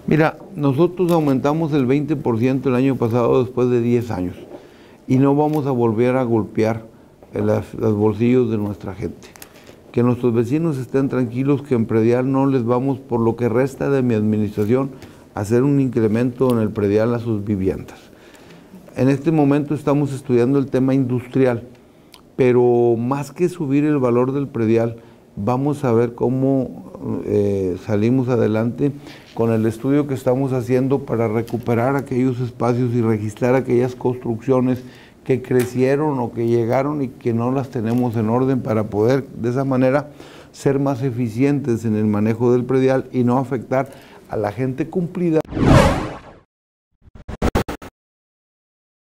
Mira, nosotros aumentamos el 20% el año pasado después de 10 años y no vamos a volver a golpear los bolsillos de nuestra gente. Que nuestros vecinos estén tranquilos que en predial no les vamos, por lo que resta de mi administración, a hacer un incremento en el predial a sus viviendas. En este momento estamos estudiando el tema industrial, pero más que subir el valor del predial, vamos a ver cómo salimos adelante con el estudio que estamos haciendo para recuperar aquellos espacios y registrar aquellas construcciones que crecieron o que llegaron y que no las tenemos en orden, para poder de esa manera ser más eficientes en el manejo del predial y no afectar a la gente cumplida.